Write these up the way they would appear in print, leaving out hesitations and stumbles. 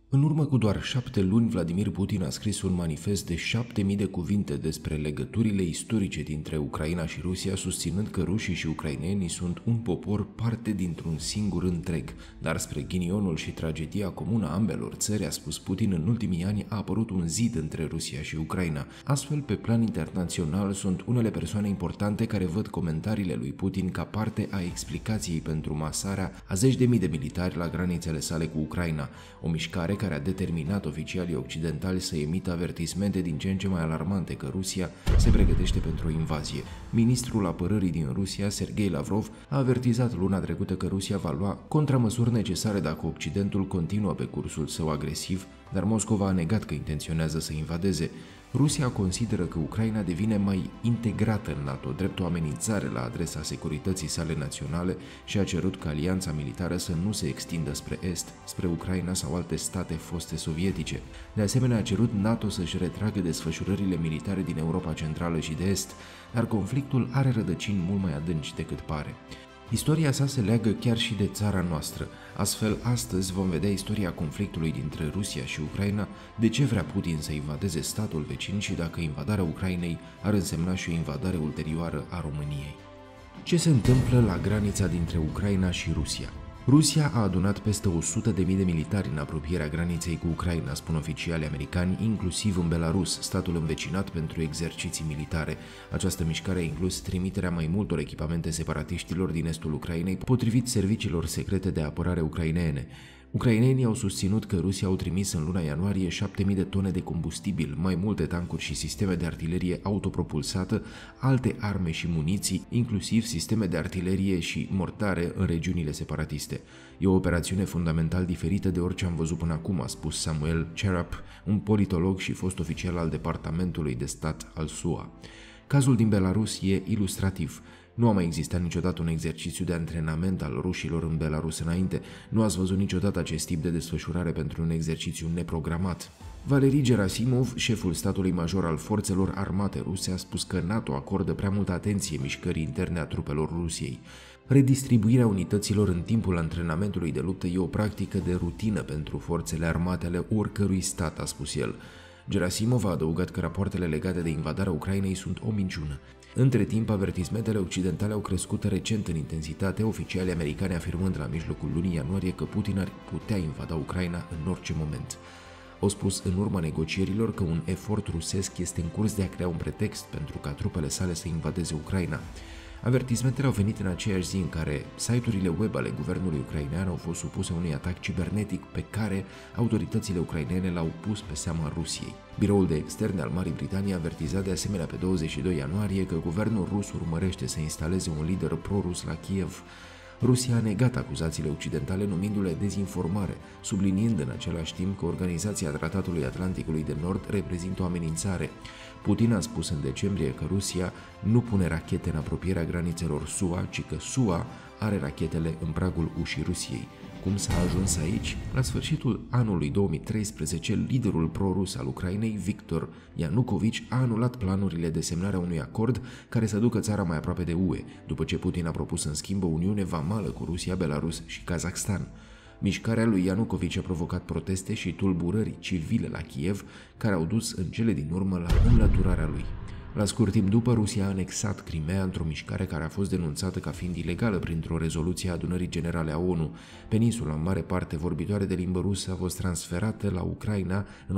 În urmă cu doar 7 luni, Vladimir Putin a scris un manifest de 7000 de cuvinte despre legăturile istorice dintre Ucraina și Rusia, susținând că rușii și ucrainenii sunt un popor parte dintr-un singur întreg. Dar spre ghinionul și tragedia comună a ambelor țări, a spus Putin, în ultimii ani a apărut un zid între Rusia și Ucraina. Astfel, pe plan internațional, sunt unele persoane importante care văd comentariile lui Putin ca parte a explicației pentru masarea a 10.000 de militari la granițele sale cu Ucraina, o mișcare care a determinat oficialii occidentali să emită avertismente din ce în ce mai alarmante că Rusia se pregătește pentru o invazie. Ministrul apărării din Rusia, Sergei Lavrov, a avertizat luna trecută că Rusia va lua contramăsuri necesare dacă Occidentul continuă pe cursul său agresiv, dar Moscova a negat că intenționează să invadeze. Rusia consideră că Ucraina devine mai integrată în NATO, drept o amenințare la adresa securității sale naționale, și a cerut ca alianța militară să nu se extindă spre est, spre Ucraina sau alte state foste sovietice. De asemenea, a cerut NATO să-și retragă desfășurările militare din Europa Centrală și de Est, dar conflictul are rădăcini mult mai adânci decât pare. Istoria sa se leagă chiar și de țara noastră. Astfel, astăzi vom vedea istoria conflictului dintre Rusia și Ucraina, de ce vrea Putin să invadeze statul vecin și dacă invadarea Ucrainei ar însemna și o invadare ulterioară a României. Ce se întâmplă la granița dintre Ucraina și Rusia? Rusia a adunat peste 100.000 de militari în apropierea graniței cu Ucraina, spun oficiali americani, inclusiv în Belarus, statul învecinat, pentru exerciții militare. Această mișcare a inclus trimiterea mai multor echipamente separatiștilor din estul Ucrainei, potrivit serviciilor secrete de apărare ucrainene. Ucrainenii au susținut că Rusia au trimis în luna ianuarie 7.000 de tone de combustibil, mai multe tancuri și sisteme de artilerie autopropulsată, alte arme și muniții, inclusiv sisteme de artilerie și mortare în regiunile separatiste. E o operațiune fundamental diferită de orice am văzut până acum, a spus Samuel Cherap, un politolog și fost oficial al Departamentului de Stat al SUA. Cazul din Belarus e ilustrativ. Nu a mai existat niciodată un exercițiu de antrenament al rușilor în Belarus înainte. Nu ați văzut niciodată acest tip de desfășurare pentru un exercițiu neprogramat. Valery Gerasimov, șeful statului major al forțelor armate ruse, a spus că NATO acordă prea multă atenție mișcării interne a trupelor Rusiei. Redistribuirea unităților în timpul antrenamentului de luptă e o practică de rutină pentru forțele armate ale oricărui stat, a spus el. Gerasimov a adăugat că rapoartele legate de invadarea Ucrainei sunt o minciună. Între timp, avertismentele occidentale au crescut recent în intensitate, oficialii americani afirmând la mijlocul lunii ianuarie că Putin ar putea invada Ucraina în orice moment. Au spus în urma negocierilor că un efort rusesc este în curs de a crea un pretext pentru ca trupele sale să invadeze Ucraina. Avertismentele au venit în aceeași zi în care site-urile web ale guvernului ucrainean au fost supuse unui atac cibernetic pe care autoritățile ucrainene l-au pus pe seama Rusiei. Biroul de externe al Marii Britanii a avertizat de asemenea pe 22 ianuarie că guvernul rus urmărește să instaleze un lider pro-rus la Kiev. Rusia a negat acuzațiile occidentale, numindu-le dezinformare, subliniind în același timp că Organizația Tratatului Atlanticului de Nord reprezintă o amenințare. Putin a spus în decembrie că Rusia nu pune rachete în apropierea granițelor SUA, ci că SUA are rachetele în pragul ușii Rusiei. Cum s-a ajuns aici? La sfârșitul anului 2013, liderul pro-rus al Ucrainei, Viktor Yanukovych, a anulat planurile de semnare a unui acord care să ducă țara mai aproape de UE, după ce Putin a propus în schimb o uniune vamală cu Rusia, Belarus și Kazakhstan. Mișcarea lui Yanukovych a provocat proteste și tulburări civile la Kiev, care au dus în cele din urmă la înlăturarea lui. La scurt timp după, Rusia a anexat Crimea într-o mișcare care a fost denunțată ca fiind ilegală printr-o rezoluție a Adunării Generale a ONU. Peninsula, în mare parte vorbitoare de limbă rusă, a fost transferată la Ucraina în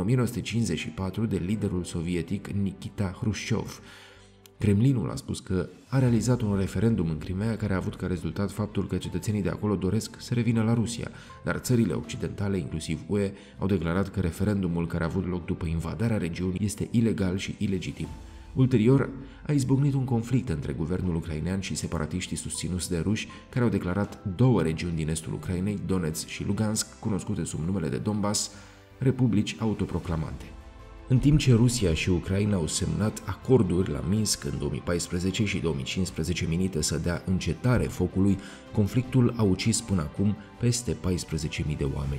1954 de liderul sovietic Nikita Hrușciov. Kremlinul a spus că a realizat un referendum în Crimea care a avut ca rezultat faptul că cetățenii de acolo doresc să revină la Rusia, dar țările occidentale, inclusiv UE, au declarat că referendumul care a avut loc după invadarea regiunii este ilegal și ilegitim. Ulterior, a izbucnit un conflict între guvernul ucrainean și separatiștii susținuți de ruși, care au declarat două regiuni din estul Ucrainei, Donetsk și Lugansk, cunoscute sub numele de Donbass, republici autoproclamate. În timp ce Rusia și Ucraina au semnat acorduri la Minsk în 2014 și 2015 menite să dea încetare focului, conflictul a ucis până acum peste 14.000 de oameni.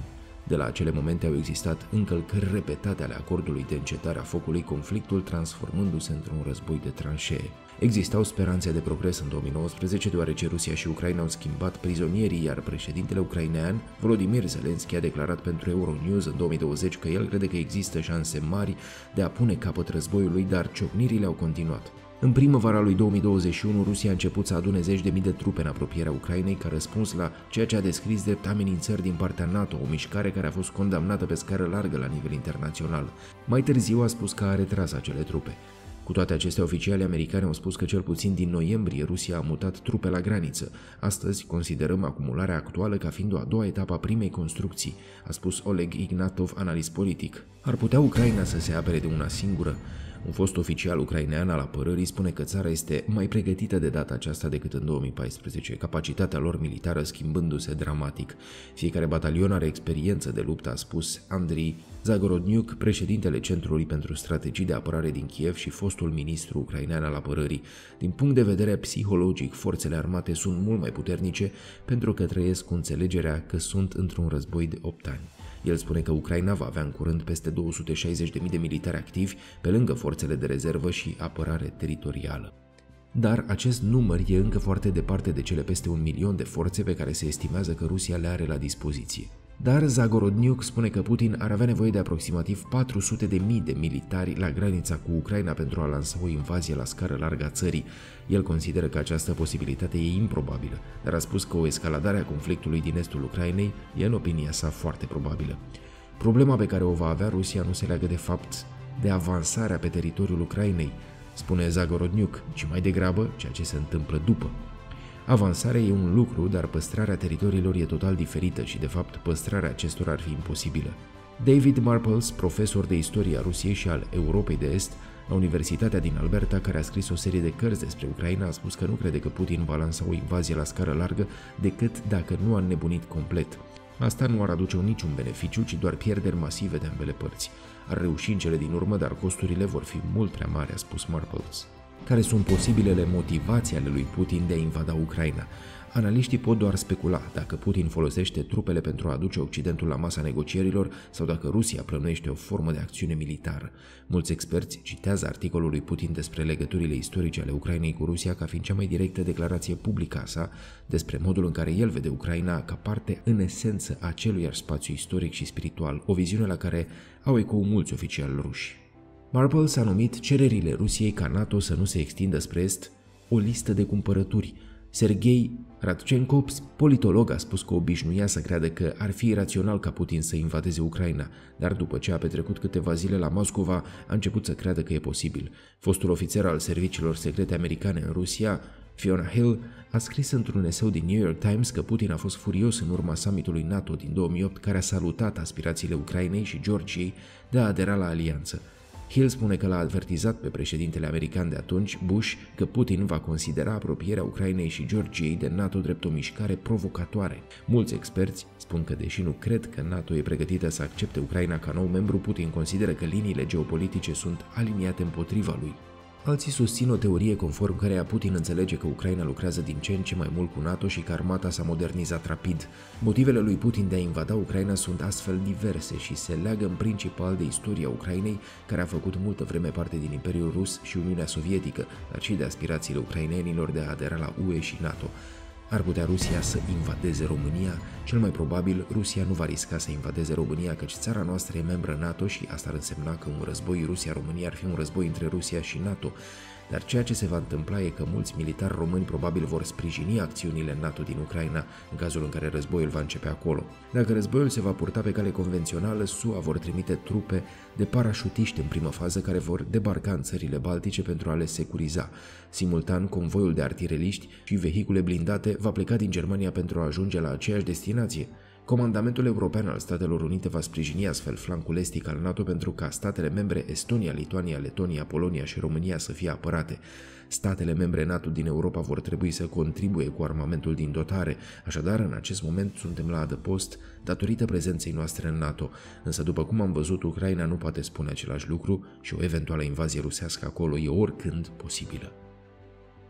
De la acele momente au existat încălcări repetate ale acordului de încetare a focului, conflictul transformându-se într-un război de tranșee. Existau speranțe de progres în 2019, deoarece Rusia și Ucraina au schimbat prizonierii, iar președintele ucrainean, Volodymyr Zelensky, a declarat pentru Euronews în 2020 că el crede că există șanse mari de a pune capăt războiului, dar ciocnirile au continuat. În primăvara lui 2021, Rusia a început să adune zeci de mii de trupe în apropierea Ucrainei ca răspuns la ceea ce a descris drept amenințări din partea NATO, o mișcare care a fost condamnată pe scară largă la nivel internațional. Mai târziu a spus că a retras acele trupe. Cu toate acestea, oficialii americani au spus că cel puțin din noiembrie Rusia a mutat trupe la graniță. Astăzi considerăm acumularea actuală ca fiind o a doua etapă a primei construcții, a spus Oleg Ignatov, analist politic. Ar putea Ucraina să se apere de una singură? Un fost oficial ucrainean al apărării spune că țara este mai pregătită de data aceasta decât în 2014, capacitatea lor militară schimbându-se dramatic. Fiecare batalion are experiență de luptă, a spus Andriy Zagorodniuk, președintele Centrului pentru Strategii de Apărare din Kiev și fostul ministru ucrainean al apărării. Din punct de vedere psihologic, forțele armate sunt mult mai puternice pentru că trăiesc cu înțelegerea că sunt într-un război de 8 ani. El spune că Ucraina va avea în curând peste 260.000 de militari activi, pe lângă forțele de rezervă și apărare teritorială. Dar acest număr e încă foarte departe de cele peste 1 milion de forțe pe care se estimează că Rusia le are la dispoziție. Dar Zagorodniuk spune că Putin ar avea nevoie de aproximativ 400.000 de militari la granița cu Ucraina pentru a lansa o invazie la scară largă a țării. El consideră că această posibilitate e improbabilă, dar a spus că o escaladare a conflictului din estul Ucrainei e, în opinia sa, foarte probabilă. Problema pe care o va avea Rusia nu se leagă de fapt de avansarea pe teritoriul Ucrainei, spune Zagorodniuk, ci mai degrabă ceea ce se întâmplă după. Avansarea e un lucru, dar păstrarea teritoriilor e total diferită și, de fapt, păstrarea acestora ar fi imposibilă. David Marples, profesor de istorie a Rusiei și al Europei de Est la Universitatea din Alberta, care a scris o serie de cărți despre Ucraina, a spus că nu crede că Putin va lansa o invazie la scară largă decât dacă nu a înnebunit complet. Asta nu ar aduce niciun beneficiu, ci doar pierderi masive de ambele părți. Ar reuși în cele din urmă, dar costurile vor fi mult prea mari, a spus Marples. Care sunt posibilele motivații ale lui Putin de a invada Ucraina? Analiștii pot doar specula dacă Putin folosește trupele pentru a aduce Occidentul la masa negocierilor sau dacă Rusia plănuiește o formă de acțiune militară. Mulți experți citează articolul lui Putin despre legăturile istorice ale Ucrainei cu Rusia ca fiind cea mai directă declarație publică a sa despre modul în care el vede Ucraina ca parte în esență a aceluiași spațiu istoric și spiritual, o viziune la care au ecou mulți oficiali ruși. Marples a numit cererile Rusiei ca NATO să nu se extindă spre est o listă de cumpărături. Sergei Radchenkov, politolog, a spus că obișnuia să creadă că ar fi irațional ca Putin să invadeze Ucraina, dar după ce a petrecut câteva zile la Moscova, a început să creadă că e posibil. Fostul ofițer al serviciilor secrete americane în Rusia, Fiona Hill, a scris într-un eseu din New York Times că Putin a fost furios în urma summitului NATO din 2008, care a salutat aspirațiile Ucrainei și Georgiei de a adera la alianță. Hill spune că l-a avertizat pe președintele american de atunci, Bush, că Putin va considera apropierea Ucrainei și Georgiei de NATO drept o mișcare provocatoare. Mulți experți spun că, deși nu cred că NATO e pregătită să accepte Ucraina ca nou membru, Putin consideră că liniile geopolitice sunt aliniate împotriva lui. Alții susțin o teorie conform căreia Putin înțelege că Ucraina lucrează din ce în ce mai mult cu NATO și că armata s-a modernizat rapid. Motivele lui Putin de a invada Ucraina sunt astfel diverse și se leagă în principal de istoria Ucrainei, care a făcut multă vreme parte din Imperiul Rus și Uniunea Sovietică, dar și de aspirațiile ucrainenilor de a adera la UE și NATO. Ar putea Rusia să invadeze România? Cel mai probabil, Rusia nu va risca să invadeze România, căci țara noastră e membră NATO și asta ar însemna că un război Rusia-România ar fi un război între Rusia și NATO. Dar ceea ce se va întâmpla e că mulți militari români probabil vor sprijini acțiunile NATO din Ucraina în cazul în care războiul va începe acolo. Dacă războiul se va purta pe cale convențională, SUA vor trimite trupe de parașutiști în primă fază care vor debarca în țările baltice pentru a le securiza. Simultan, convoiul de artileriști și vehicule blindate va pleca din Germania pentru a ajunge la aceeași destinație. Comandamentul European al Statelor Unite va sprijini astfel flancul estic al NATO pentru ca statele membre Estonia, Lituania, Letonia, Polonia și România să fie apărate. Statele membre NATO din Europa vor trebui să contribuie cu armamentul din dotare, așadar în acest moment suntem la adăpost datorită prezenței noastre în NATO, însă după cum am văzut, Ucraina nu poate spune același lucru și o eventuală invazie rusească acolo e oricând posibilă.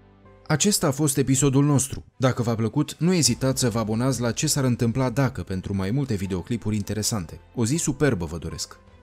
Acesta a fost episodul nostru. Dacă v-a plăcut, nu ezitați să vă abonați la Ce s-ar întâmpla dacă pentru mai multe videoclipuri interesante. O zi superbă vă doresc!